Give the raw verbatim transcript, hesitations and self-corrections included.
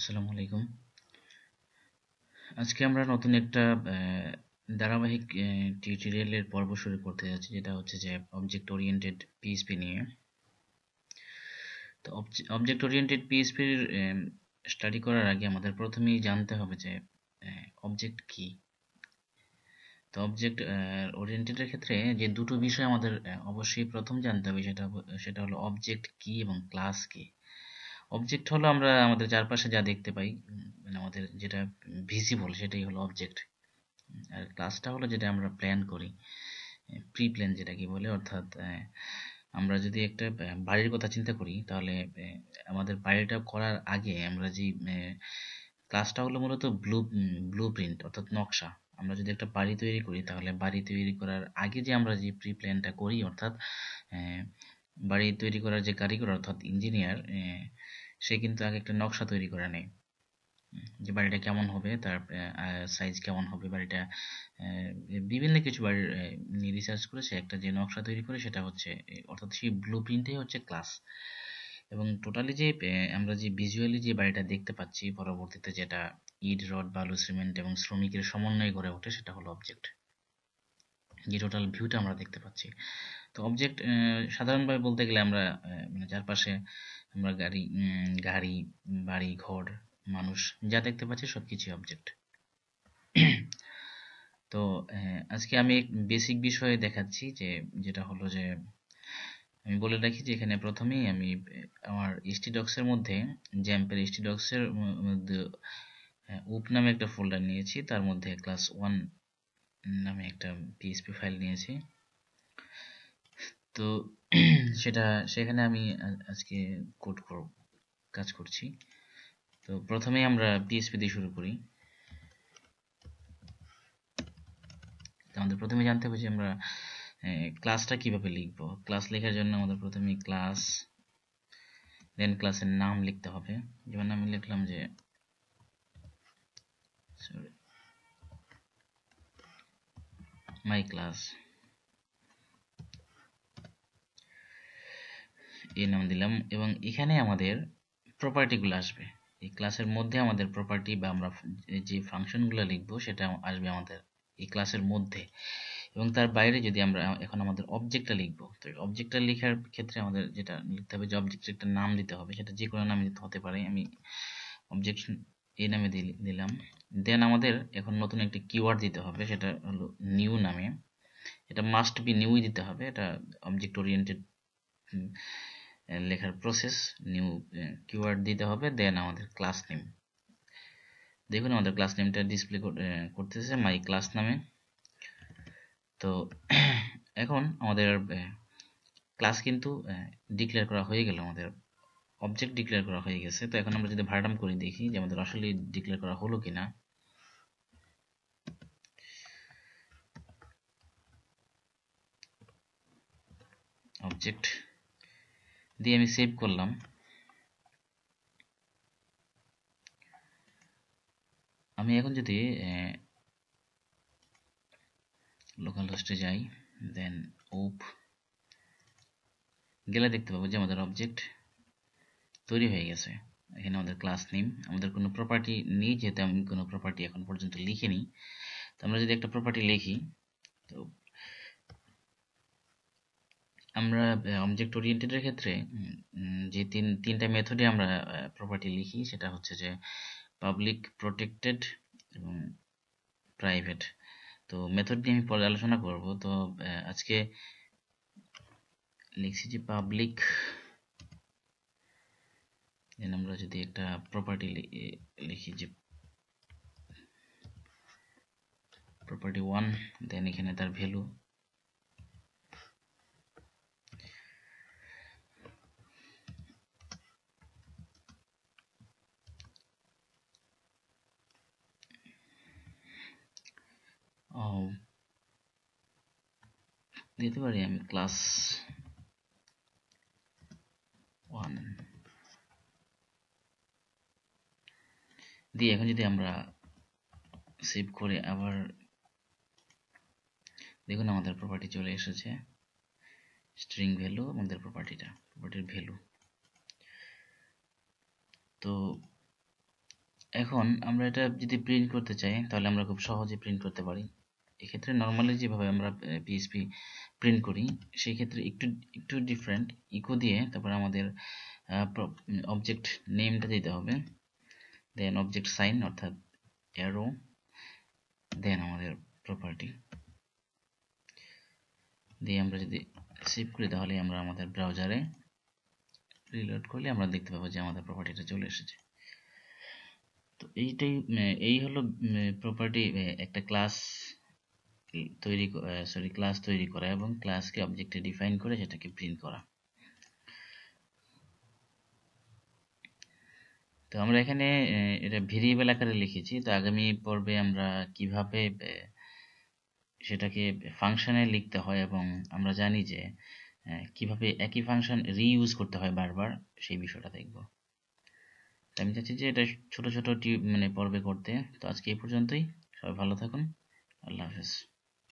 আসসালামু আলাইকুম। আজকে আমরা নতুন একটা ধারাবাহিক টিউটোরিয়ালের পর্ব শুরু করতে যাচ্ছি, যেটা হচ্ছে যে অবজেক্ট ওরিয়েন্টেড পিএইচপি নিয়ে। তো অবজেক্ট ওরিয়েন্টেড পিএইচপির স্টাডি করার আগে আমাদের প্রথমেই জানতে হবে যে অবজেক্ট কি। তো অবজেক্ট ওরিয়েন্টেডের ক্ষেত্রে যে দুটো বিষয় আমাদের অবশ্যই প্রথম জানতে হবে, সেটা সেটা হলো অবজেক্ট কি এবং ক্লাস কি। অবজেক্ট হলো আমরা আমাদের চারপাশে যা দেখতে পাই, মানে আমাদের যেটা ভিজিবল সেটাই হলো অবজেক্ট। আর ক্লাসটা হলো যেটা আমরা প্ল্যান করি, প্রি প্ল্যান যেটাকে বলে। অর্থাৎ আমরা যদি একটা বাড়ির কথা চিন্তা করি, তাহলে আমাদের বাড়িটা করার আগে আমরা যে ক্লাসটা হলো মূলত ব্লু ব্লু প্রিন্ট অর্থাৎ নকশা। আমরা যদি একটা বাড়ি তৈরি করি, তাহলে বাড়ি তৈরি করার আগে যে আমরা যে প্রি প্ল্যানটা করি, অর্থাৎ বাড়ি তৈরি করার যে কারিগর অর্থাৎ ইঞ্জিনিয়ার, সে কিন্তু আগে একটা নকশা তৈরি করে নেয় যে বাড়িটা কেমন হবে, তার সাইজ কেমন হবে, বাড়িটা বিভিন্ন কিছু বাড়ির নিয়ে রিসার্চ করে সে একটা যে নকশা তৈরি করে, সেটা হচ্ছে অর্থাৎ সেই ব্লু প্রিন্টই হচ্ছে ক্লাস। এবং টোটালি যে আমরা যে ভিজুয়ালি যে বাড়িটা দেখতে পাচ্ছি পরবর্তীতে, যেটা ইট, রড, বালু, সিমেন্ট এবং শ্রমিকের সমন্বয়ে গড়ে ওঠে, সেটা হলো অবজেক্ট। যে টোটাল ভিউটা আমরা দেখতে পাচ্ছি। তো অবজেক্ট সাধারণভাবে বলতে গেলে আমরা মানে চারপাশে আমরা গাড়ি গাড়ি বাড়ি ঘর মানুষ যা দেখতে পাচ্ছি সবকিছুই অবজেক্ট। তো আজকে আমি বেসিক বিষয়ে দেখাচ্ছি, যে যেটা হলো যে আমি বলে রাখি যে এখানে প্রথমেই আমি আমার এসটিডক্সের মধ্যে জ্যাম্পের এসটিডক্সের মধ্যে উপ নামে একটা ফোল্ডার নিয়েছি, তার মধ্যে ক্লাস ওয়ান নামে একটা পিএইচপি ফাইল নিয়েছি। তো সেটা সেখানে আমি আজকে কোড করব, কাজ করছি। তো প্রথমেই আমরা পিএইচপি দিয়ে শুরু করি। আমাদের প্রথমে জানতে হবে যে আমরা ক্লাসটা কিভাবে লিখবো। ক্লাস লেখার জন্য আমাদের প্রথমে ক্লাস, দেন ক্লাসের নাম লিখতে হবে। যেমন আমি লিখলাম যে সরি মাই ক্লাস, এই নাম দিলাম। এবং এখানে আমাদের প্রপার্টিগুলো আসবে। এই ক্লাসের মধ্যে আমাদের প্রপার্টি বা আমরা যে ফাংশনগুলো লিখবো সেটা আসবে আমাদের এই ক্লাসের মধ্যে। এবং তার বাইরে যদি আমরা এখন আমাদের অবজেক্টটা লিখবো, তো অবজেক্টটা লেখার ক্ষেত্রে আমাদের যেটা লিখতে হবে যে অবজেক্টের একটা নাম দিতে হবে, সেটা যে কোনো নামে দিতে হতে পারে। আমি অবজেক্ট এই নামে দিলাম। দেন আমাদের এখন নতুন একটি কিওয়ার্ড দিতে হবে, সেটা হলো নিউ নামে। এটা মাস্ট বি নিউই দিতে হবে, এটা অবজেক্ট ওরিয়েন্টেড লেখার প্রসেস। নিউ কিওয়ার্ড দিতে হবে। দেন আমাদের ক্লাস নেম, দেখুন আমাদের ক্লাস নেমটা ডিসপ্লে করতেছে মাই ক্লাস নামে। তো এখন আমাদের ক্লাস কিন্তু ডিক্লেয়ার করা হয়ে গেল, আমাদের অবজেক্ট ডিক্লেয়ার করা হয়ে গেছে। তো এখন আমরা যদি ভার্ডাম করি, দেখি যে আমাদের আসলে ডিক্লেয়ার করা হলো কিনা। অবজেক্ট দিয়ে আমি সেভ করলাম। আমি এখন যদি লোকাল হোস্টে যাই, দেন ওপ গেলে দেখতে পাবো যে আমাদের অবজেক্ট তৈরি হয়ে গেছে। এখানে আমাদের ক্লাস নেম, আমাদের কোনো প্রপার্টি নেই, যেহেতু আমি কোনো প্রপার্টি এখন পর্যন্ত লিখিনি। তো আমরা যদি একটা প্রপার্টি লিখি, তো আমরা অবজেক্ট ওরিয়েন্টেডের ক্ষেত্রে যে তিন তিনটা মেথডে আমরা প্রপার্টি লিখি, সেটা হচ্ছে যে পাবলিক, প্রোটেক্টেড এবং প্রাইভেট। তো মেথড নিয়ে আমি পরে আলোচনা করব। তো আজকে লিখছি যে পাবলিক, দেন আমরা যদি একটা প্রপার্টি লিখি যে প্রপার্টি ওয়ান, দেন এখানে তার ভ্যালু, দিতে পারি আমি ক্লাস ওয়ান দিয়ে। এখন যদি আমরা সেভ করে আবার দেখুন আমাদের প্রপার্টি চলে এসেছে, স্ট্রিং ভ্যালু আমাদের প্রপার্টিটা, প্রপার্টির ভ্যালু। তো এখন আমরা এটা যদি প্রিন্ট করতে চাই তাহলে আমরা খুব সহজে প্রিন্ট করতে পারি। এক্ষেত্রে নর্মালি যেভাবে আমরা পিএইচপি প্রিন্ট করি সেই ক্ষেত্রে একটু একটু ডিফারেন্ট। ইকো দিয়ে তারপর আমাদের অবজেক্ট নেমটা দিতে হবে, দেন অবজেক্ট সাইন অর্থাৎ অ্যারো, দেন আমাদের প্রপার্টি দিয়ে আমরা যদি সেভ করি তাহলে আমরা আমাদের ব্রাউজারে রিলোড করলে আমরা দেখতে পাবো যে আমাদের প্রপার্টিটা চলে এসেছে। তো এইটাই এই হলো প্রপার্টি, একটা ক্লাস তৈরি সরি ক্লাস তৈরি করা এবং ক্লাসকে অবজেক্টে ডিফাইন করে সেটাকে প্রিন্ট করা। তো আমরা এখানে এটা ভেরিয়েবল আকারে লিখেছি। তো আগামী পর্বে আমরা কিভাবে সেটাকে ফাংশনে লিখতে হয় এবং আমরা জানি যে কিভাবে একই ফাংশন রিইউজ করতে হয় বারবার, সেই বিষয়টা দেখব। আমি চাচ্ছি যে এটা ছোট ছোট টিউব মানে পর্বে করতে। তো আজকে এই পর্যন্তই, সবাই ভালো থাকুন, আল্লাহ হাফেজ।